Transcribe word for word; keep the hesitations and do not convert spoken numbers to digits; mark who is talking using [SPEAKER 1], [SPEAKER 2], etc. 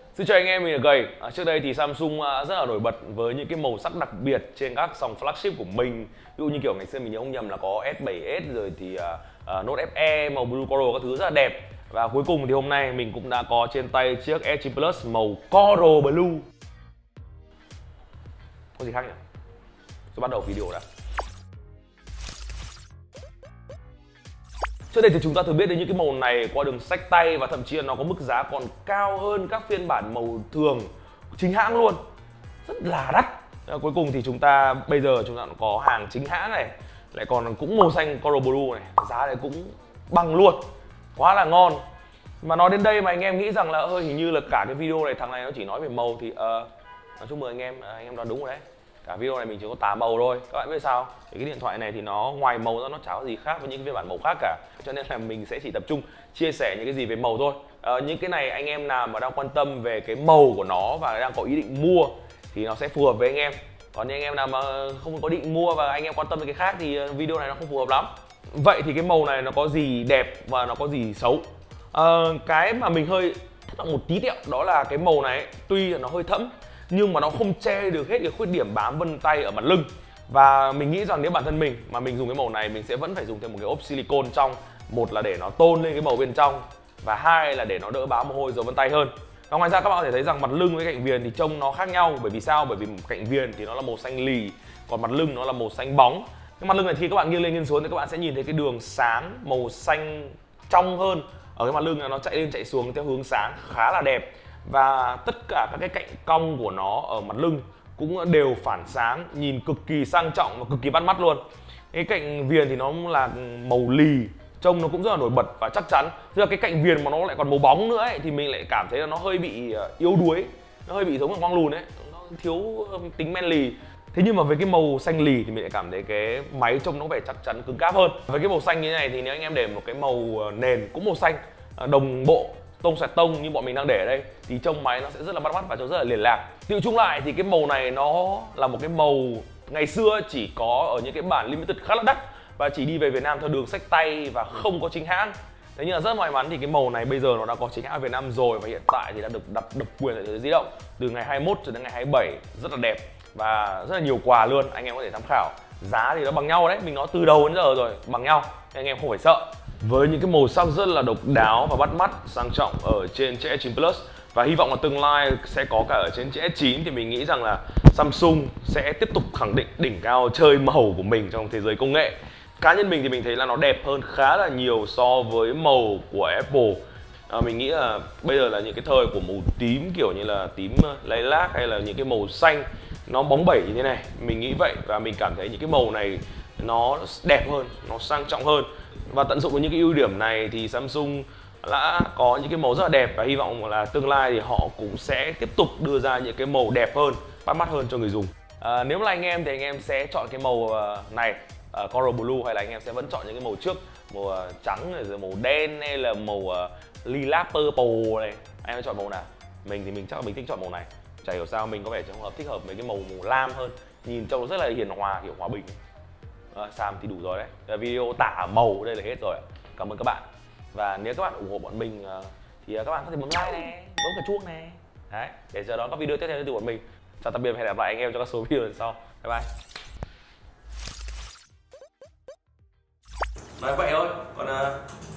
[SPEAKER 1] Xin chào anh em, mình là Gầy. À, trước đây thì Samsung à, rất là nổi bật với những cái màu sắc đặc biệt trên các dòng flagship của mình. Ví dụ như kiểu ngày xưa mình nhớ không nhầm là có S bảy S rồi thì à, à, Note ép e màu blue coral các thứ rất là đẹp. Và cuối cùng thì hôm nay mình cũng đã có trên tay chiếc S chín Plus màu coral blue. Có gì khác nhỉ? Tôi bắt đầu video đã. Trước đây thì chúng ta thường biết đến những cái màu này qua đường xách tay và thậm chí là nó có mức giá còn cao hơn các phiên bản màu thường chính hãng luôn, rất là đắt. Cuối cùng thì chúng ta bây giờ chúng ta cũng có hàng chính hãng này, lại còn cũng màu xanh coral blue này, giá này cũng bằng luôn, quá là ngon. Mà nói đến đây mà anh em nghĩ rằng là hơi hình như là cả cái video này thằng này nó chỉ nói về màu thì uh, nói chung mời anh em, uh, anh em đoán đúng rồi đấy. Cả video này mình chỉ có tám màu thôi. Các bạn biết sao? Thì cái điện thoại này thì nó ngoài màu ra nó chả có gì khác với những cái phiên bản màu khác cả. Cho nên là mình sẽ chỉ tập trung chia sẻ những cái gì về màu thôi. à, Những cái này anh em nào mà đang quan tâm về cái màu của nó và đang có ý định mua thì nó sẽ phù hợp với anh em. Còn những anh em nào mà không có định mua và anh em quan tâm về cái khác thì video này nó không phù hợp lắm. Vậy thì cái màu này nó có gì đẹp và nó có gì xấu? à, Cái mà mình hơi thất vọng một tí tẹo đó là cái màu này tuy là nó hơi thẫm nhưng mà nó không che được hết cái khuyết điểm bám vân tay ở mặt lưng. Và mình nghĩ rằng nếu bản thân mình mà mình dùng cái màu này, mình sẽ vẫn phải dùng thêm một cái ốp silicone trong. Một là để nó tôn lên cái màu bên trong, và hai là để nó đỡ bám mồ hôi dấu vân tay hơn. Và ngoài ra các bạn có thể thấy rằng mặt lưng với cạnh viền thì trông nó khác nhau. Bởi vì sao? Bởi vì cạnh viền thì nó là màu xanh lì, còn mặt lưng nó là màu xanh bóng. Cái mặt lưng này khi các bạn nghiêng lên nghiêng xuống thì các bạn sẽ nhìn thấy cái đường sáng màu xanh trong hơn. Ở cái mặt lưng này nó chạy lên chạy xuống theo hướng sáng khá là đẹp. Và tất cả các cái cạnh cong của nó ở mặt lưng cũng đều phản sáng, nhìn cực kỳ sang trọng và cực kỳ bắt mắt luôn. Cái cạnh viền thì nó là màu lì, trông nó cũng rất là nổi bật và chắc chắn. Tức là cái cạnh viền mà nó lại còn màu bóng nữa ấy, thì mình lại cảm thấy là nó hơi bị yếu đuối, nó hơi bị giống con quang lùn ấy, nó thiếu tính manly. Thế nhưng mà với cái màu xanh lì thì mình lại cảm thấy cái máy trông nó vẻ chắc chắn cứng cáp hơn. Với cái màu xanh như thế này thì nếu anh em để một cái màu nền cũng màu xanh đồng bộ tông xoẹt tông như bọn mình đang để ở đây thì trông máy nó sẽ rất là bắt mắt và trông rất là liền lạc. Tự chung lại thì cái màu này nó là một cái màu ngày xưa chỉ có ở những cái bản limited khá là đắt và chỉ đi về Việt Nam theo đường xách tay và không có chính hãng. Thế nhưng là rất may mắn thì cái màu này bây giờ nó đã có chính hãng ở Việt Nam rồi, và hiện tại thì đã được đặt độc quyền tại thế giới di động từ ngày hai mươi mốt cho đến ngày hai mươi bảy, rất là đẹp và rất là nhiều quà luôn. Anh em có thể tham khảo. Giá thì nó bằng nhau đấy, mình nói từ đầu đến giờ rồi, bằng nhau, anh em không phải sợ. Với những cái màu sắc rất là độc đáo và bắt mắt, sang trọng ở trên chiếc S chín Plus, và hy vọng là tương lai sẽ có cả ở trên chiếc S chín, thì mình nghĩ rằng là Samsung sẽ tiếp tục khẳng định đỉnh cao chơi màu của mình trong thế giới công nghệ. Cá nhân mình thì mình thấy là nó đẹp hơn khá là nhiều so với màu của Apple. À, mình nghĩ là bây giờ là những cái thời của màu tím kiểu như là tím lilac hay là những cái màu xanh nó bóng bẩy như thế này, mình nghĩ vậy. Và mình cảm thấy những cái màu này nó đẹp hơn, nó sang trọng hơn. Và tận dụng với những cái ưu điểm này thì Samsung đã có những cái màu rất là đẹp, và hy vọng là tương lai thì họ cũng sẽ tiếp tục đưa ra những cái màu đẹp hơn, bắt mắt hơn cho người dùng. À, nếu là anh em thì anh em sẽ chọn cái màu này, uh, coral blue, hay là anh em sẽ vẫn chọn những cái màu trước, màu uh, trắng rồi màu đen hay là màu uh, lilac purple này, anh em chọn màu nào? Mình thì mình chắc là mình thích chọn màu này. Chả hiểu sao mình có vẻ không hợp, thích hợp với cái màu màu lam hơn, nhìn trông nó rất là hiền hòa, kiểu hòa bình. À, Sam thì đủ rồi đấy. Video tả màu đây là hết rồi. Cảm ơn các bạn. Và nếu các bạn ủng hộ bọn mình thì các bạn có thể bấm like này, bấm cả chuông này. Đấy, để chờ đón các video tiếp theo từ bọn mình. Chào tạm biệt và hẹn gặp lại anh em trong các số video lần sau. Bye bye. Nói vậy thôi. Còn uh...